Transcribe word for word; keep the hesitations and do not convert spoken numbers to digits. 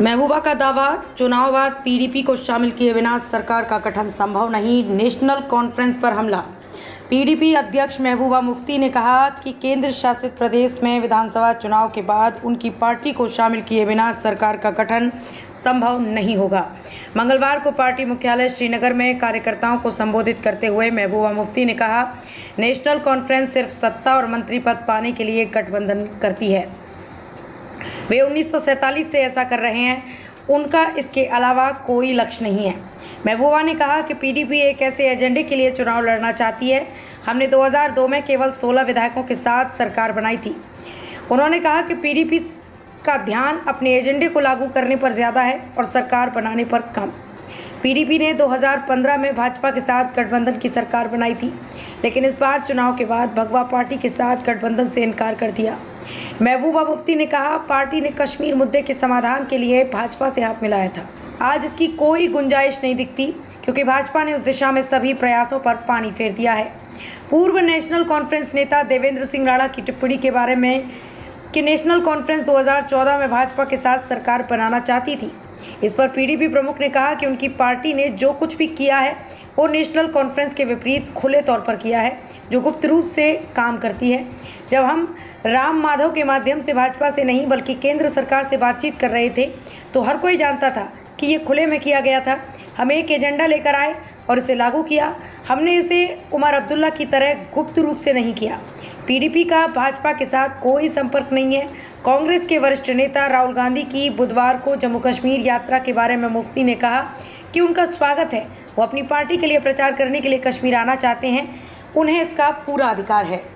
महबूबा का दावा, चुनाव बाद पीडीपी को शामिल किए बिना सरकार का गठन संभव नहीं। नेशनल कॉन्फ्रेंस पर हमला। पीडीपी अध्यक्ष महबूबा मुफ्ती ने कहा कि केंद्र शासित प्रदेश में विधानसभा चुनाव के बाद उनकी पार्टी को शामिल किए बिना सरकार का गठन संभव नहीं होगा। मंगलवार को पार्टी मुख्यालय श्रीनगर में कार्यकर्ताओं को संबोधित करते हुए महबूबा मुफ्ती ने कहा, नेशनल कॉन्फ्रेंस सिर्फ सत्ता और मंत्री पद पाने के लिए गठबंधन करती है। वे उन्नीस सौ सैंतालीस से ऐसा कर रहे हैं, उनका इसके अलावा कोई लक्ष्य नहीं है। महबूबा ने कहा कि पीडीपी एक ऐसे एजेंडे के लिए चुनाव लड़ना चाहती है। हमने दो हज़ार दो में केवल सोलह विधायकों के साथ सरकार बनाई थी। उन्होंने कहा कि पीडीपी का ध्यान अपने एजेंडे को लागू करने पर ज़्यादा है और सरकार बनाने पर कम। पीडीपी ने दो हज़ार पंद्रह में भाजपा के साथ गठबंधन की सरकार बनाई थी, लेकिन इस बार चुनाव के बाद भगवा पार्टी के साथ गठबंधन से इनकार कर दिया। महबूबा मुफ्ती ने कहा, पार्टी ने कश्मीर मुद्दे के समाधान के लिए भाजपा से हाथ मिलाया था। आज इसकी कोई गुंजाइश नहीं दिखती, क्योंकि भाजपा ने उस दिशा में सभी प्रयासों पर पानी फेर दिया है। पूर्व नेशनल कॉन्फ्रेंस नेता देवेंद्र सिंह राणा की टिप्पणी के बारे में कि नेशनल कॉन्फ्रेंस दो हज़ार चौदह में भाजपा के साथ सरकार बनाना चाहती थी, इस पर पीडीपी प्रमुख ने कहा कि उनकी पार्टी ने जो कुछ भी किया है वो नेशनल कॉन्फ्रेंस के विपरीत खुले तौर पर किया है, जो गुप्त रूप से काम करती है। जब हम राम माधव के माध्यम से भाजपा से नहीं बल्कि केंद्र सरकार से बातचीत कर रहे थे, तो हर कोई जानता था कि ये खुले में किया गया था। हम एक एजेंडा लेकर आए और इसे लागू किया। हमने इसे उमर अब्दुल्ला की तरह गुप्त रूप से नहीं किया। पीडीपी का भाजपा के साथ कोई संपर्क नहीं है। कांग्रेस के वरिष्ठ नेता राहुल गांधी की बुधवार को जम्मू कश्मीर यात्रा के बारे में मुफ्ती ने कहा कि उनका स्वागत है। वो अपनी पार्टी के लिए प्रचार करने के लिए कश्मीर आना चाहते हैं, उन्हें इसका पूरा अधिकार है।